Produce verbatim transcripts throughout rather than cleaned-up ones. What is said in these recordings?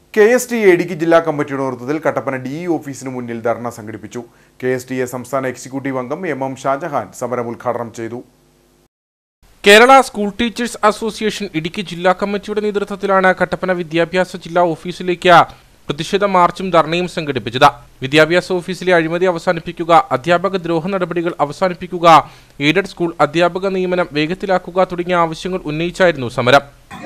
K S T A Idukki ജില്ലാ കമ്മിറ്റിയുടെ നേതൃത്വത്തിൽ കട്ടപ്പന ഡി ഇ ഓഫീസിന് മുന്നിൽ ധർണ സംഘടിപ്പിച്ചു. കെ എസ് ടി എ സംസ്ഥാന എക്സിക്യൂട്ടീവ് അംഗം എം എം ഷാജഹാൻ സമരം ഉദ്ഘാടനം ചെയ്തു. Kerala school teachers association Idukki ജില്ലാ കമ്മിറ്റിയുടെ നേതൃത്വത്തിലാണ് കട്ടപ്പന വിദ്യാഭ്യാസ ജില്ലാ ഓഫീസിലേക്ക് പ്രതിഷേധ മാർച്ചും ധർണയും സംഘടിപ്പിച്ചത്. വിദ്യാഭ്യാസ ഓഫീസിലെ അഴിമതി അവസാനിപ്പിക്കുക, അധ്യാപക ദ്രോഹ നടപടികൾ അവസാനിപ്പിക്കുക, എയ്ഡഡ് സ്കൂൾ അധ്യാപക നിയമനം വേഗത്തിലാക്കുക തുടങ്ങിയ ആവശ്യങ്ങൾ ഉന്നയിച്ചായിരുന്നു സമരം.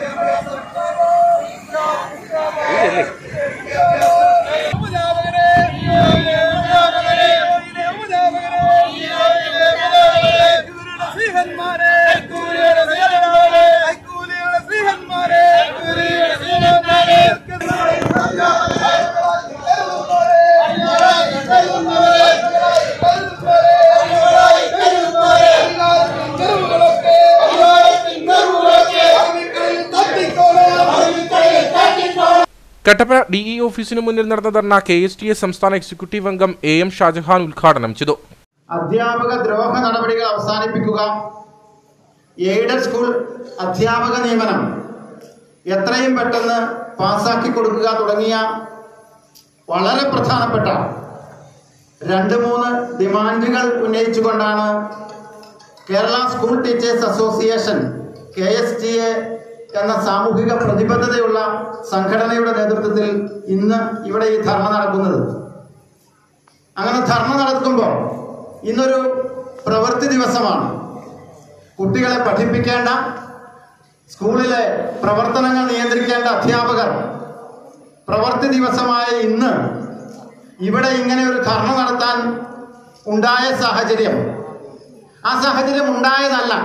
കട്ടപ്പന ഡി ഇ ഓഫീസിന് മുന്നിൽ നടന്ന ധർണ കെ എസ് ടി എ സംസ്ഥാന എക്സിക്യൂട്ടീവ് അംഗം എ എം ഷാജഹാൻ ഉദ്ഘാടനം ചെയ്തു. അധ്യാപക ദ്രോഹ നടപടികൾ അവസാനിപ്പിക്കുക, എയ്ഡഡ് സ്കൂൾ അധ്യാപക നിയമനം എത്രയും പെട്ടെന്ന് പാസാക്കി കൊടുക്കുക തുടങ്ങിയ വളരെ പ്രധാനപ്പെട്ട രണ്ട് മൂന്ന് ഡിമാൻഡുകൾ ഉന്നയിച്ചുകൊണ്ടാണ് Kerala school teachers association K S T A എന്ന സാമൂഹിക പ്രതിബദ്ധതയുള്ള സംഘടനയുടെ നേതൃത്വത്തിൽ ഇന്ന് ഇവിടെ ഈ ധർണ നടക്കുന്നത്. അങ്ങനെ ധർണ നടക്കുമ്പോൾ ഇന്നൊരു പ്രവൃത്തി ദിവസമാണ്. കുട്ടികളെ പഠിപ്പിക്കേണ്ട, സ്കൂളിലെ പ്രവർത്തനങ്ങൾ നിയന്ത്രിക്കേണ്ട അധ്യാപകർ പ്രവൃത്തി ദിവസമായ ഇന്ന് ഇവിടെ ഇങ്ങനെ ഒരു ധർണ നടത്താൻ ഉണ്ടായ സാഹചര്യം ആ സാഹചര്യം ഉണ്ടായതല്ല.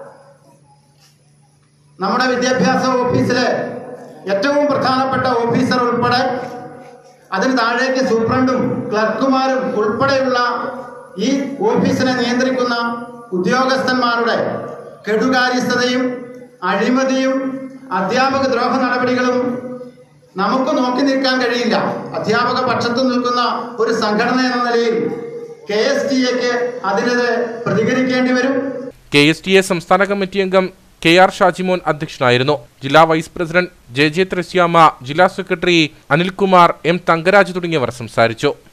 നമ്മുടെ വിദ്യാഭ്യാസ ഓഫീസിലെ ഏറ്റവും പ്രധാനപ്പെട്ട ഓഫീസർ ഉൾപ്പെടെ അതിന് താഴേക്ക് സൂപ്രണ്ടും ക്ലർക്കുമാരും ഉൾപ്പെടെയുള്ള ഈ ഓഫീസിനെ നിയന്ത്രിക്കുന്ന ഉദ്യോഗസ്ഥന്മാരുടെ കെടുകാര്യസ്ഥതയും അഴിമതിയും അധ്യാപക ദ്രോഹ നടപടികളും നമുക്ക് നോക്കി നിൽക്കാൻ കഴിയില്ല. അധ്യാപക പക്ഷത്തു നിൽക്കുന്ന ഒരു സംഘടന എന്ന നിലയിൽ കെ എസ് ടി എക്ക് അതിനെതിരെ പ്രതികരിക്കേണ്ടി വരും. കെ എസ് ടി എ സംസ്ഥാന കമ്മിറ്റി അംഗം കെ ആർ ഷാജിമോൻ അധ്യക്ഷനായിരുന്നു. ജില്ലാ vice president J J Thresiamma, ജില്ലാ സെക്രട്ടറി അനിൽകുമാർ, എം തങ്കരാജ് തുടങ്ങിയവർ സംസാരിച്ചു.